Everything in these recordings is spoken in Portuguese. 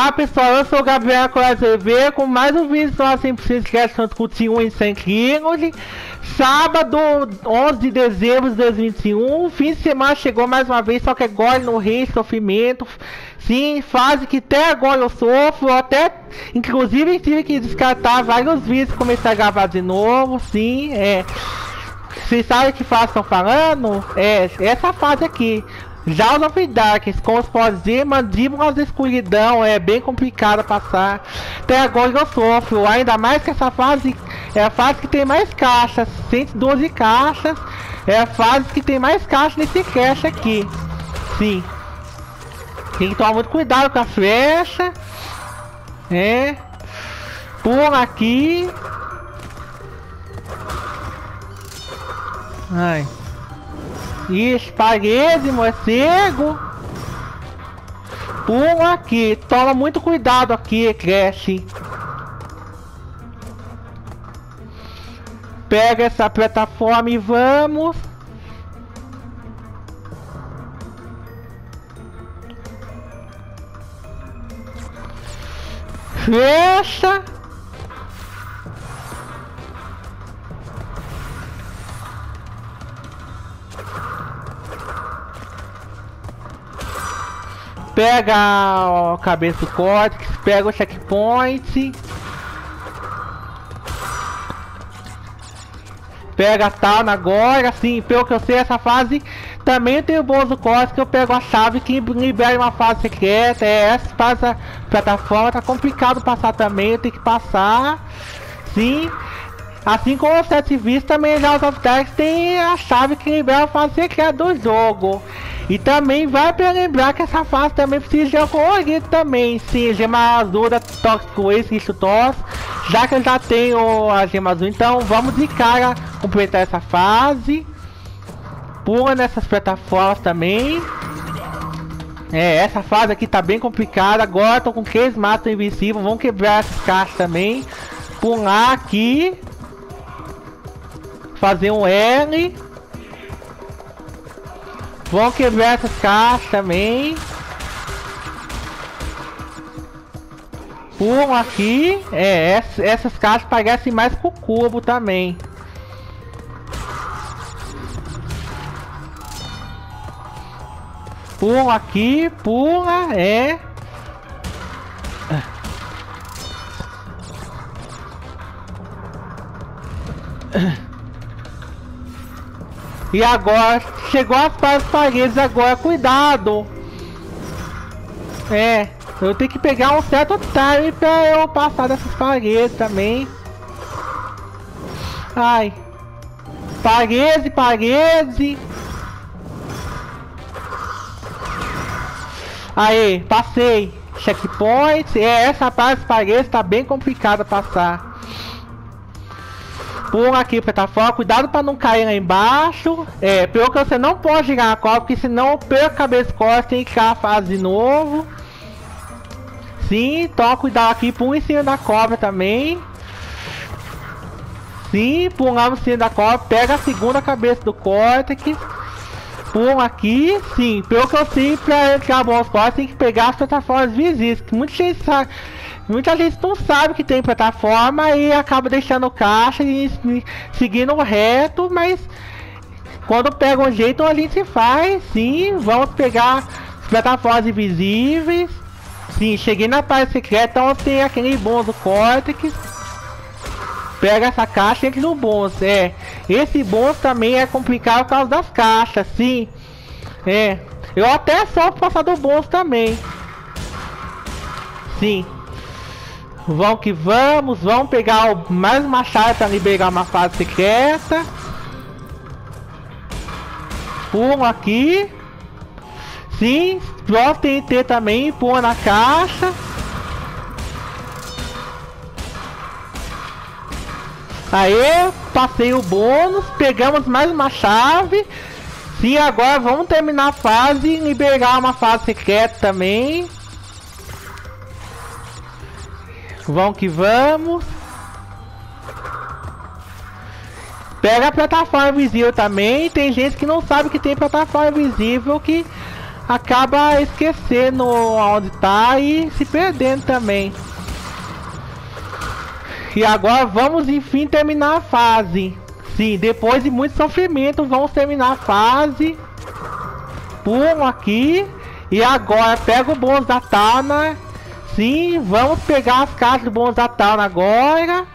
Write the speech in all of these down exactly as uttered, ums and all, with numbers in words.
Olá pessoal, eu sou o Gabriel Coraz T V com mais um vídeo do cem por cento Cast discutir um em cem quilos. Sábado, onze de dezembro de dois mil e vinte e um, fim de semana chegou mais uma vez, só que agora no rei sofrimento. Sim, fase que até agora eu sofro, até inclusive tive que descartar vários vídeos e começar a gravar de novo. Sim, é. Vocês sabem que fase estão falando? É, essa fase aqui. Já os of Darkness, como os pode dizer, mandíbulas da escuridão, é bem complicado passar. Até agora eu sofro, ainda mais que essa fase é a fase que tem mais caixas, cento e doze caixas. É a fase que tem mais caixas nesse cache aqui. Sim. Tem que tomar muito cuidado com a flecha. É. Pula aqui. Ai. Ixi, parede, morcego. Pula aqui. Toma muito cuidado aqui, Crash. Pega essa plataforma e vamos. Fecha. Pega a cabeça do córtex, pega o checkpoint. Pega a Town agora, assim, pelo que eu sei, essa fase também tem o bônus do córtex, que eu pego a chave que libera uma fase secreta. É, essa fase, a plataforma tá complicado passar também, eu tenho que passar. Sim. Assim como o Sete Vistas, também já os of Darkness tem a chave que libera a fase secreta do jogo. E também vai para lembrar que essa fase também precisa de colorido também. Sim, gema azul da Toxic Waste, isso tosse. Já que eu já tenho a gema azul, então vamos de cara completar essa fase. Pula nessas plataformas também. É, essa fase aqui tá bem complicada. Agora tô com três matos invisíveis. Vamos quebrar essas caixas também. Pular aqui. Fazer um L. Vamos quebrar essas caixas também. Pulam aqui. É, essas, essas caixas parecem mais com o cubo também. Pula aqui, pula, é. E agora, chegou as paredes agora, cuidado! É, eu tenho que pegar um certo time pra eu passar dessas paredes também. Ai. Parede, parede. Aí, passei. Checkpoint. É, essa parte das paredes tá bem complicada passar. Pula aqui, plataforma, cuidado para não cair lá embaixo. É, pelo que você não pode girar a cobra, porque senão pela cabeça corta tem que criar a fase de novo. Sim, toma cuidado aqui, pula em cima da cobra também. Sim, pulamos em cima da cobra, pega a segunda cabeça do córtex. Pula aqui, sim, pelo que eu sei, para criar bons cortes tem que pegar as plataformas visíveis, que muita gente sabe. Muita gente não sabe que tem plataforma e acaba deixando caixa e, e seguindo reto, mas quando pega um jeito a gente faz, sim, vamos pegar as plataformas invisíveis. Sim, cheguei na parte secreta, onde tem aquele bônus do córtex. Pega essa caixa e entra no bônus, é. Esse bônus também é complicado por causa das caixas, sim. É, eu até só passar do bônus também. Sim. Vamos que vamos, vamos pegar o, mais uma chave para liberar uma fase secreta. Pula aqui. Sim, pronto, T N T também, pula na caixa. Aí, passei o bônus, pegamos mais uma chave. Sim, agora vamos terminar a fase e liberar uma fase secreta também. Vamos que vamos. Pega a plataforma invisível também. Tem gente que não sabe que tem plataforma invisível, que acaba esquecendo onde tá e se perdendo também. E agora vamos enfim terminar a fase. Sim, depois de muito sofrimento vamos terminar a fase. Pulo aqui. E agora pega o bônus da Tana. Sim, vamos pegar as caixas do bônus da Tana agora.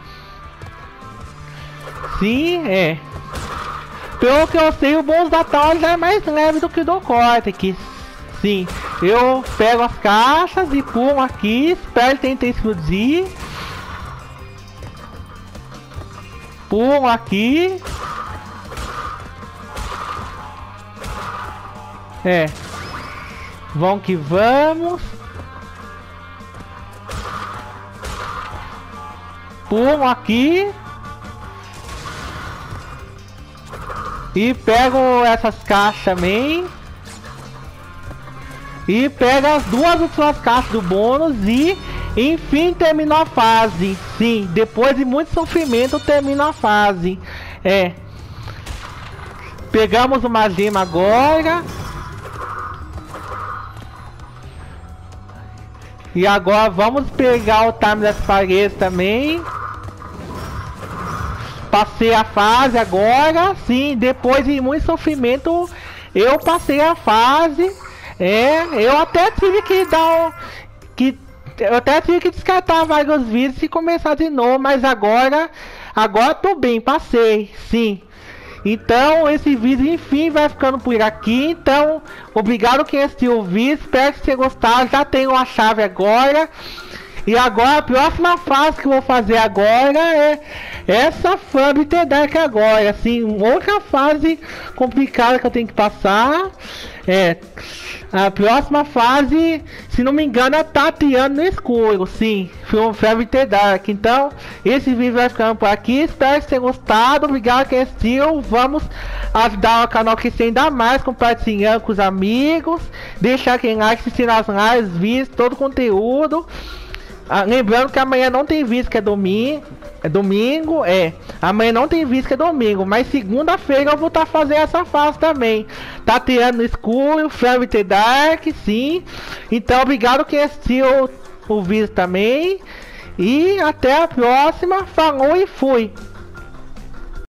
Sim, é. Pelo que eu sei, o bônus da Tana já é mais leve do que o do Cortex. Sim, eu pego as caixas e pulo aqui. Espero ele tentar explodir. Pulo aqui. É. Vamos que vamos. Pulo aqui. E pego essas caixas também. E pega as duas últimas caixas do bônus e enfim terminou a fase. Sim, depois de muito sofrimento termina a fase. É. Pegamos uma gema agora. E agora vamos pegar o time das paredes também. Passei a fase agora. Sim, depois de muito sofrimento eu passei a fase. É, eu até tive que dar um, que eu até tive que descartar vários vídeos e começar de novo, mas agora agora tô bem, passei, sim. Então esse vídeo enfim vai ficando por aqui. Então obrigado quem assistiu o vídeo, espero que você gostado. Já tenho a chave agora. E agora a próxima fase que eu vou fazer agora é essa Furby Dark agora, assim, outra fase complicada que eu tenho que passar. É, a próxima fase, se não me engano, é tateando no escuro, sim, Furby Dark. Então, esse vídeo vai ficando por aqui, espero que tenha gostado, obrigado quem assistiu, vamos ajudar o canal a crescer ainda mais, compartilhando com os amigos, deixar aquele like, assistir as lives, vídeos, todo o conteúdo. Ah, lembrando que amanhã não tem vídeo, que é domingo. É domingo, é. Amanhã não tem vídeo, que é domingo. Mas segunda-feira eu vou estar tá fazendo essa fase também. Tateando no escuro, Furby Dark, sim. Então, obrigado quem assistiu o vídeo também. E até a próxima. Falou e fui.